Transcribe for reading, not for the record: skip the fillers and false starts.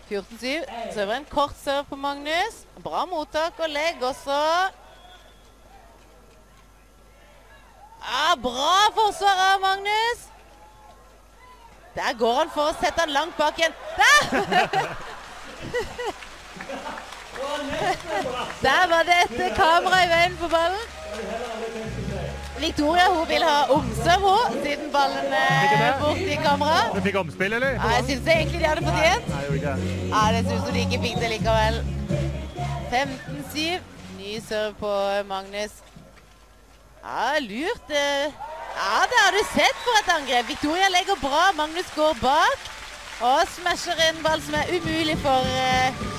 14-7. Server en kort serve på Magnus. Bra mottak og legg også. Bra forsvar av Magnus. Der går han for å sette han langt bak igjen. Der! Der var det et kamera i veien på ballen. Victoria, hun vil ha omserv siden ballen bort i kamera. Du fikk omspill, eller? Ja, jeg synes egentlig de hadde fortjent. Nei, jeg gjorde ikke. Ja, det synes de ikke fikk det likevel. 15-7. Ny serve på Magnus. Ja, lurt. Ja, det har du sett for et angrep. Victoria legger bra. Magnus går bak og smasher en ball som er umulig for